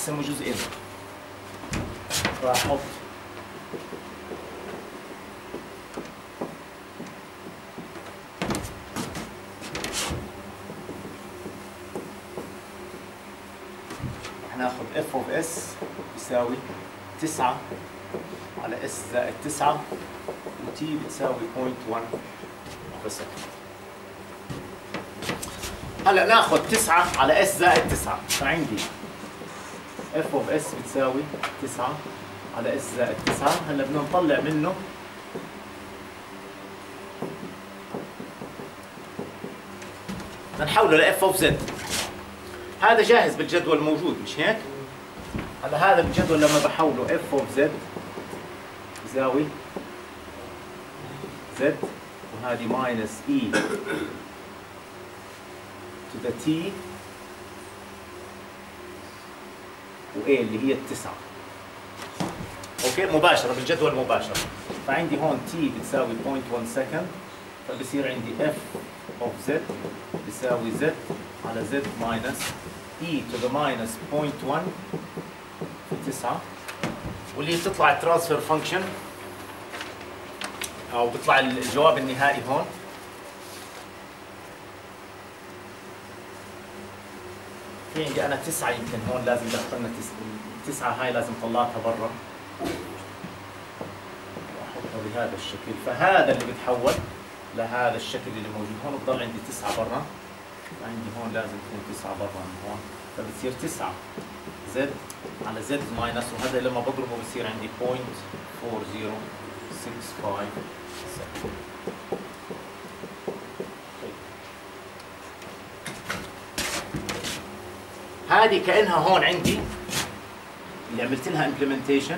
اقسمه جزئين. راح احط ناخذ اف اوف اس يساوي 9 على اس زائد 9 وتي بتساوي 0.1 بس. هلا ناخذ 9 على اس زائد 9، فعندي اف اوف اس بتساوي 9 على اس زائد 9. هلا بدنا نطلع منه بدنا نحوله لاف اوف زد. هذا جاهز بالجدول موجود مش هيك؟ هلا هذا بالجدول لما بحوله اف اوف زد يساوي زد وهذه ماينس اي تو ذا تي و اي اللي هي التسعة. اوكي مباشرة بالجدول مباشرة. فعندي هون تي بتساوي 0.1 سكند، فبصير عندي اف اوف زد بيساوي زد على زد ماينس اي تو ذا ماينس 0.1 في 9، واللي بتطلع الترانسفير فانكشن او بيطلع الجواب النهائي هون. في عندي انا 9 يمكن هون لازم دخلنا 9 هاي لازم طلعتها برا واحطها بهذا الشكل. فهذا اللي بتحول لهذا الشكل اللي موجود هون، بضل عندي 9 برا. عندي هون لازم تكون 9 برا من هون، فبتصير 9 زد على زد ماينس، وهذا لما بضربه بصير عندي 0.4065. هذه كأنها هون عندي اللي عملت لها implementation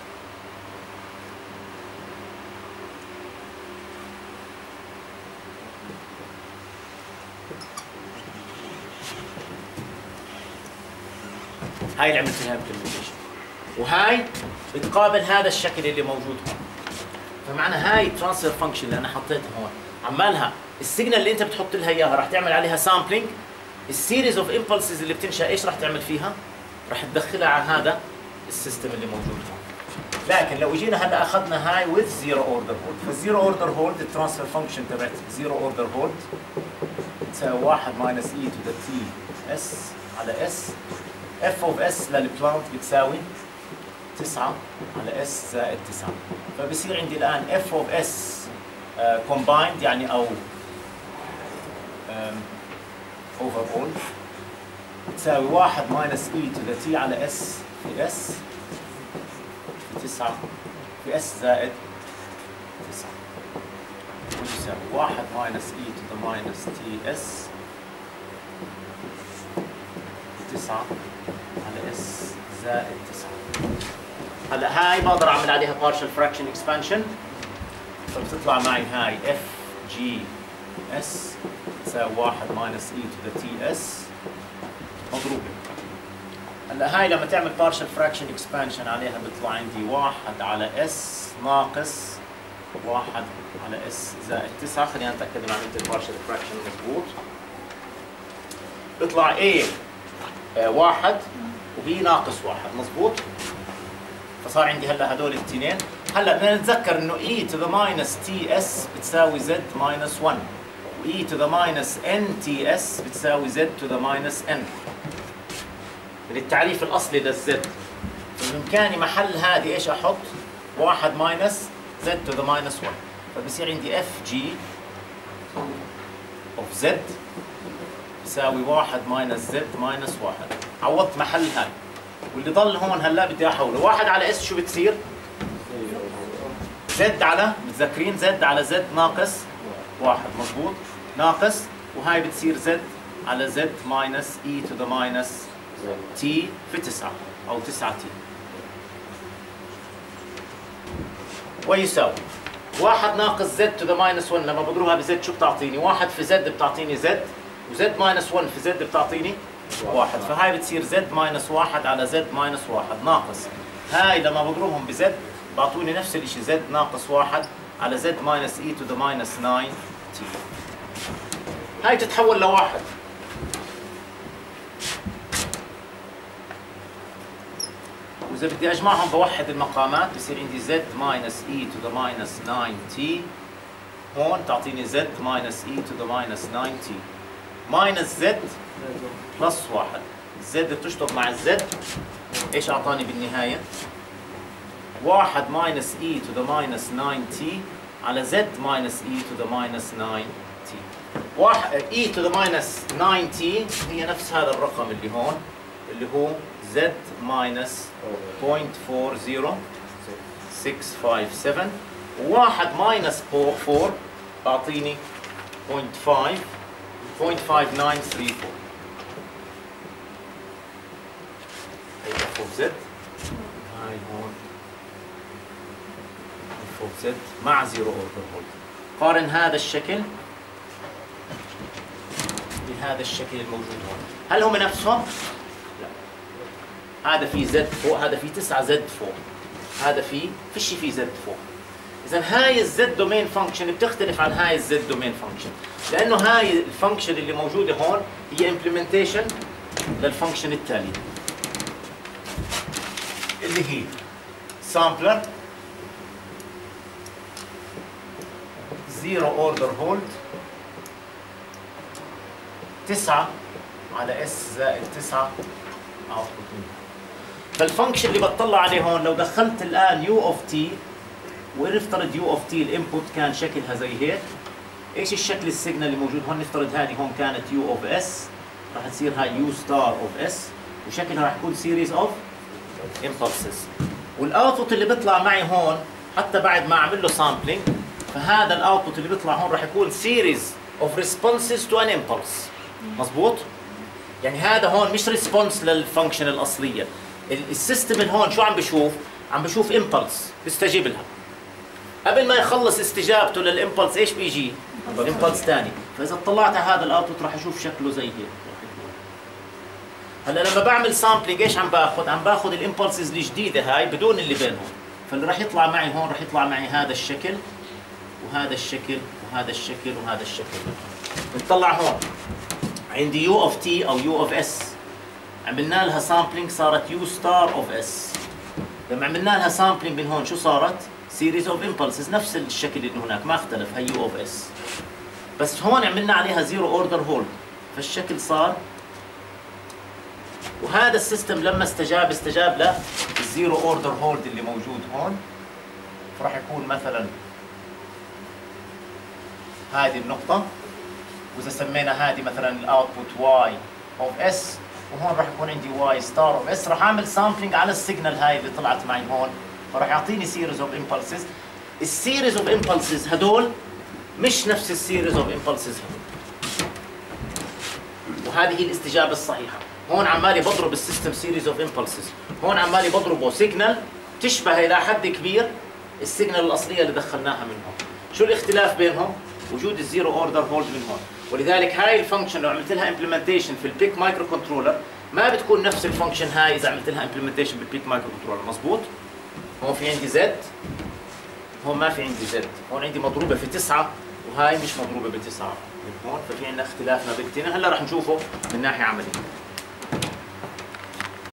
هاي اللي عملت لها implementation، وهاي بتقابل هذا الشكل اللي موجود هون. فمعنى هاي ترانسفير فانكشن اللي انا حطيتها هون عمالها السيجنال اللي انت بتحط لها اياها راح تعمل عليها سامبلينج. السيريز اوف امبلسز اللي بتنشا ايش راح تعمل فيها؟ راح تدخلها على هذا السيستم اللي موجود هون. لكن لو اجينا هلا اخذنا هاي وذ زيرو اوردر هولد، فالزيرو اوردر هولد الترانسفير فانكشن تبعت زيرو اوردر هولد تساوي 1 ماينس اي تو ذا تي اس على اس. اف اوف اس للبلانت بتساوي 9 على اس زائد 9. فبصير عندي الان اف اوف اس كومبايند يعني او overall تساوي 1 ماينس اي تو ذا تي على اس في اس في 9 في اس زائد 9، ويساوي 1 ماينس اي تو ذا ماينس تي اس في 9 على اس زائد 9. هلا هاي بقدر اعمل عليها partial fraction expansion، فبتطلع معي هاي اف جي اس تساوي 1 ماينس اي تو ذا تي اس مضروبة. هلا هاي لما تعمل partial fraction expansion عليها بيطلع عندي 1 على اس ناقص 1 على اس زائد 9. خلينا نتأكد ان عملت البارشل فراكشن مضبوط. بيطلع A 1 و B ناقص 1 مضبوط. فصار عندي هلا هدول الاثنين. هلا بدنا نتذكر انه E to the minus TS بتساوي Z minus 1 و E to the minus NTS بتساوي Z to the minus N. بالتعريف الاصلي للزد بامكاني محل هذه ايش احط؟ 1 ماينس Z to the minus 1، فبصير عندي FG of Z بيساوي 1 ماينس Z ماينس 1. عوضت محل هاي، واللي ضل هون هلا بدي احوله 1 على اس شو بتصير؟ زد على متذكرين زد على زد ناقص 1 مضبوط، ناقص وهاي بتصير زد على زد ماينس اي تو ذا ماينس تي في 9 او 9 تي، ويساوي 1 ناقص زد تو ذا ماينس 1 لما بضربها بزد شو بتعطيني؟ 1 في زد بتعطيني زد، وزد ماينس 1 في زد بتعطيني 1، فهاي بتصير زد ماينس 1 على زد ماينس 1 ناقص هاي لما بضربهم بزد بعطوني نفس الشيء زد ناقص 1 على زد ماينس اي تو ذا ماينس 9 تي. هاي تتحول لواحد. واذا بدي اجمعهم بوحد المقامات بصير عندي z minus e to the minus 9t. هون تعطيني z minus e to the minus 9t minus z plus 1. z بتشطب مع الz ايش اعطاني بالنهايه؟ 1 minus e to the minus 9t على z minus e to the minus 9t. e to the minus 9t هي نفس هذا الرقم اللي هون اللي هو z minus 0.40657 و1 minus 4 أعطيني 0.5934. هي فوق z هاي هون فوق z مع 0 order hold. قارن هذا الشكل بهذا الشكل الموجود هون. هل هم نفسهم؟ لا. هذا في زد فوق، هذا في 9 زد فوق، هذا فيش في زد فوق. إذا هاي الزد دومين فانكشن بتختلف عن هاي الزد دومين فانكشن، لأنه هاي الفانكشن اللي موجودة هون هي امبلمنتيشن للفانكشن التالي اللي هي سامبلر زيرو اوردر هولد 9 على اس زائد 9 اوتبوت منها. فالفانكشن اللي بتطلع عليه هون لو دخلت الان يو اوف تي ونفترض يو اوف تي الانبوت كان شكلها زي هيك، ايش الشكل السيجنال اللي موجود هون؟ نفترض هذه هون كانت يو اوف اس، راح تصير هاي يو ستار اوف اس وشكلها راح يكون سيريز اوف امبلسز. والاوتبوت اللي بيطلع معي هون حتى بعد ما اعمل له سامبلينج، فهذا الاوتبوت اللي بيطلع هون راح يكون سيريز اوف ريسبونسز تو ان امبلس. مظبوط؟ يعني هذا هون مش ريسبونس للفانكشن الاصليه، السيستم اللي هون شو عم بشوف؟ عم بشوف امبلس بيستجيب لها. قبل ما يخلص استجابته للامبلس ايش بيجي؟ امبلس ثاني، فاذا اطلعت على هذا الاوتبوت راح اشوف شكله زي هيك. هلا لما بعمل سامبلينج ايش عم باخذ؟ عم باخذ الامبلسز الجديده هاي بدون اللي بينهم، فاللي راح يطلع معي هون راح يطلع معي هذا الشكل وهذا الشكل وهذا الشكل وهذا الشكل. بنطلع هون عندي يو اوف تي او يو اوف اس، عملنا لها سامبلينج صارت يو ستار اوف اس. لما عملنا لها سامبلينج من هون شو صارت؟ سيريز اوف امبلسز، نفس الشكل اللي هناك ما اختلف، هي يو اوف اس، بس هون عملنا عليها زيرو اوردر هولد فالشكل صار. وهذا السيستم لما استجاب له الزيرو اوردر هولد اللي موجود هون، فراح يكون مثلا هذه النقطة، وإذا سمينا هذه مثلا الاوتبوت واي اوف اس، وهون راح يكون عندي واي ستار اوف اس. راح اعمل سامبلينج على السيجنال هاي اللي طلعت معي هون، فراح يعطيني سيريز اوف امبلسز. السيريز اوف امبلسز هدول مش نفس السيريز اوف امبلسز هدول، وهذه هي الاستجابة الصحيحة. هون عمالي بضرب السيستم سيريز اوف امبلسز، هون عمالي بضربه سيجنال تشبه الى حد كبير السيجنال الاصليه اللي دخلناها من هون. شو الاختلاف بينهم؟ وجود الزيرو اوردر هولد من هون. ولذلك هاي الفانكشن لو عملت لها امبلمنتيشن في البيك مايكرو كنترولر ما بتكون نفس الفانكشن هاي اذا عملت لها امبلمنتيشن بالبيك مايكرو كنترولر. مزبوط؟ هون في عندي زد، هون ما في عندي زد، هون عندي مضروبه في 9 وهاي مش مضروبه ب9 من هون، ففي عندنا اختلاف ما بين. هلا رح نشوفه من ناحيه عمليه.